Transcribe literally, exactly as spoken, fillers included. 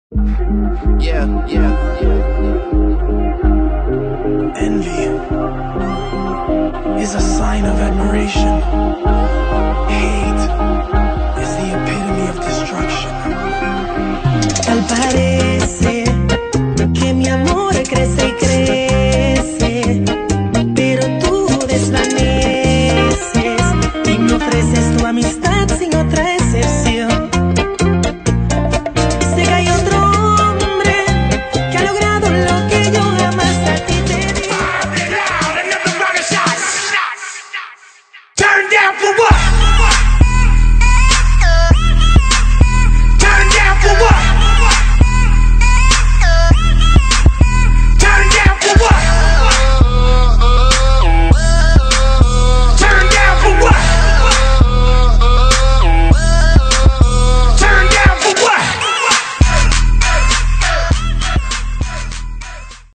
Yeah, yeah, yeah. Envy is a sign of admiration. Hate is the epitome of destruction. Tal parece